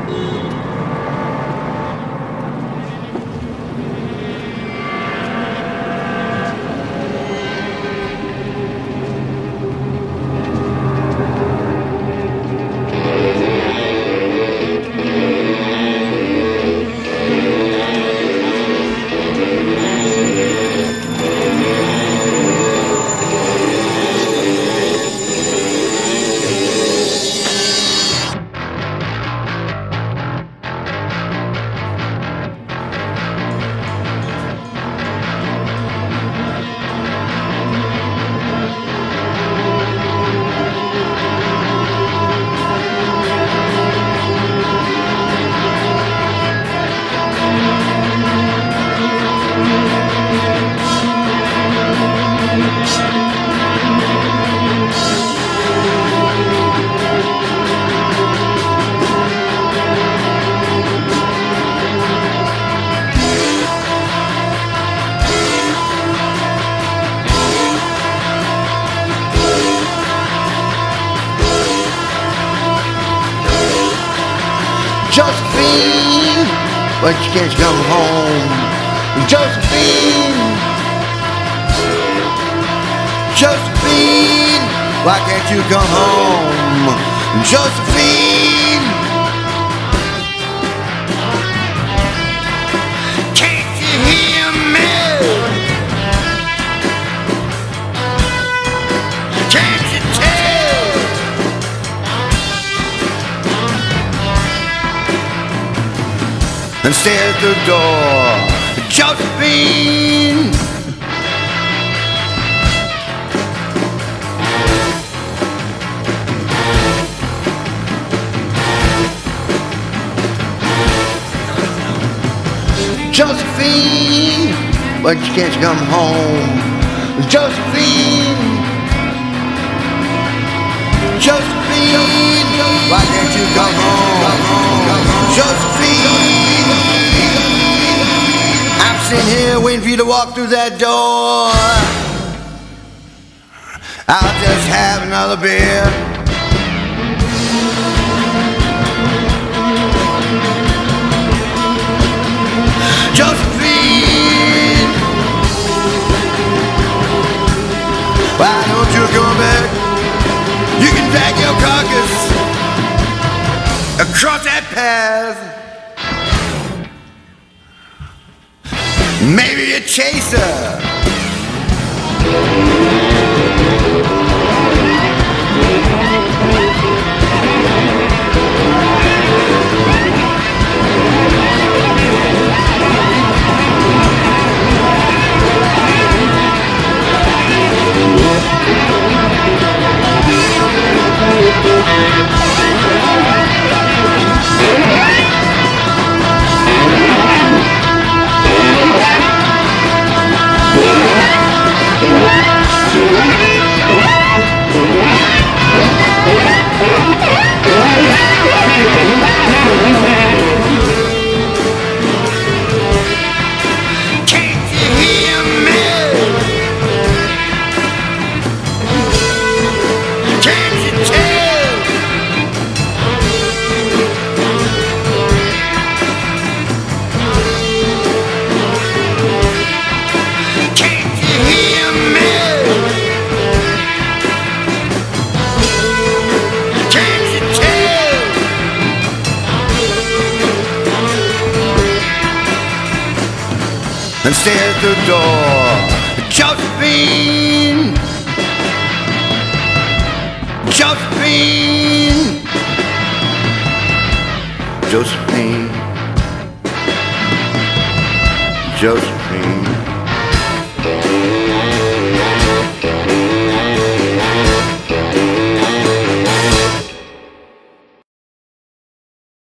Josephine, but you can't come home. Josephine, Josephine, why can't you come home? Josephine, can't you hear me? Can't you tell? And stare at the door, Josephine. Josephine, but you can't come home. Josephine, Josephine, why can't you come home? Josephine, I'm sitting here waiting for you to walk through that door. I'll just have another beer. Josephine, why don't you come back? You can drag your carcass across that path. Maybe a chaser. And stare at the door, Josephine, Josephine, Josephine, Josephine.